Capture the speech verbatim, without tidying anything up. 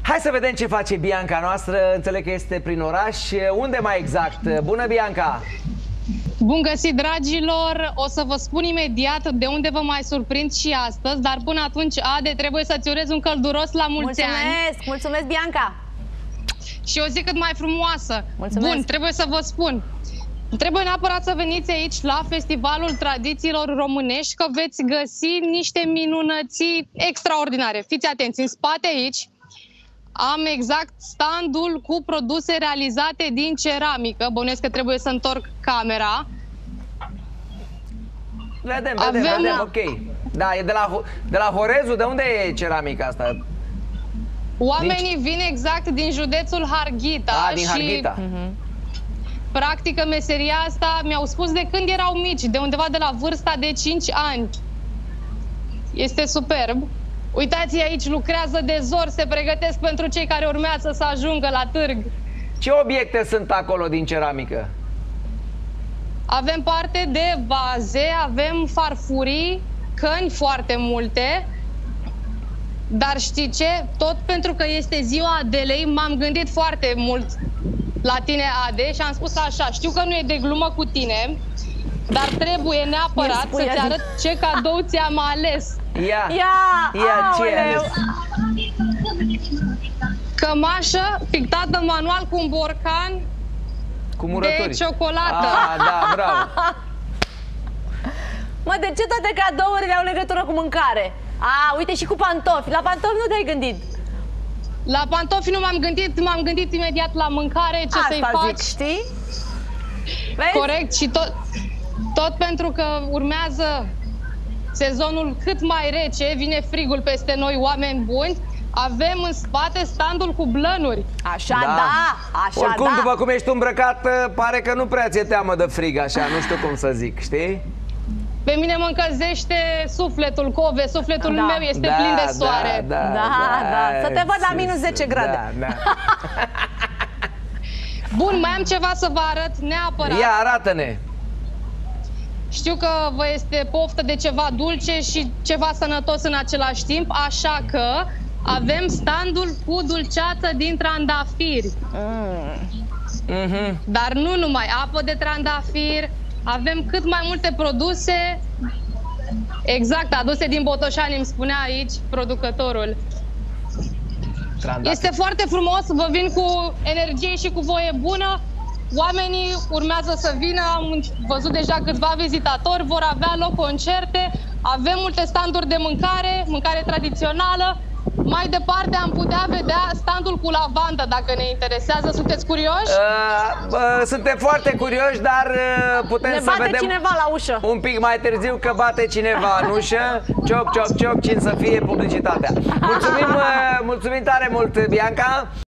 Hai să vedem ce face Bianca noastră. Înțeleg că este prin oraș. Unde mai exact? Bună, Bianca! Bun găsit, dragilor! O să vă spun imediat de unde vă mai surprind și astăzi, dar până atunci, Ade, trebuie să-ți urez un călduros la mulți mulțumesc, ani. Mulțumesc! Mulțumesc, Bianca! Și o zi cât mai frumoasă. Mulțumesc. Bun, trebuie să vă spun. Trebuie neapărat să veniți aici la Festivalul Tradițiilor Românești, că veți găsi niște minunății extraordinare. Fiți atenți, în spate aici am exact standul cu produse realizate din ceramică. Bănuiesc că trebuie să întorc camera. Vedem, vedem, Avem... vedem, ok. Da, e de la, de la Horezu. De unde e ceramica asta? Oamenii din... vin exact din județul Harghita. A, din și... Harghita. Uh-huh. Practică meseria asta, mi-au spus de când erau mici, de undeva de la vârsta de cinci ani. Este superb. Uitați, aici lucrează de zor, se pregătesc pentru cei care urmează să ajungă la târg. Ce obiecte sunt acolo din ceramică? Avem parte de vaze, avem farfurii, căni foarte multe. Dar știi ce? Tot pentru că este ziua Adelei, m-am gândit foarte mult la tine, Ade, și am spus așa: știu că nu e de glumă cu tine, dar trebuie neapărat să-ți arăt ce cadou ți-am ales. Ia, Ia, ia ce ai ales? Cămașă pictată manual cu un borcan cu murături de ciocolată. Ah, da, bravo. Mă, de ce toate cadourile au legătură cu mâncare? A, uite, și cu pantofi. La pantofi nu te-ai gândit? La pantofi nu m-am gândit, m-am gândit imediat la mâncare, ce să-i fac. Zic, știi? Vezi? Corect, și tot, tot pentru că urmează sezonul cât mai rece, vine frigul peste noi, oameni buni. Avem în spate standul cu blănuri. Așa, da, da așa, Oricum, da. după cum ești îmbrăcat, pare că nu prea ți-e teamă de frig, așa, nu știu cum să zic, știi? Pe mine mă încălzește sufletul, Cove, sufletul da. meu este da, plin de soare. Da, da, da, da. Să te văd la minus zece grade. Da, da. Bun, mai am ceva să vă arăt neapărat. Ia, arată-ne. Știu că vă este poftă de ceva dulce și ceva sănătos în același timp, așa că avem standul cu dulceață din trandafiri. Mm. Mm-hmm. Dar nu numai, apă de trandafir, avem cât mai multe produse, exact, aduse din Botoșani, îmi spunea aici producătorul. Trandafir. Este foarte frumos, vă vin cu energie și cu voie bună. Oamenii urmează să vină, am văzut deja câțiva vizitatori, vor avea loc concerte, avem multe standuri de mâncare, mâncare tradițională. Mai departe am putea vedea standul cu lavandă, dacă ne interesează. Sunteți curioși? Uh, uh, suntem foarte curioși, dar uh, putem ne să bate vedem cineva la ușă un pic mai târziu că bate cineva în ușă. Cioc, cioc, cioc, cine să fie publicitatea. Mulțumim, uh, mulțumim tare mult, Bianca.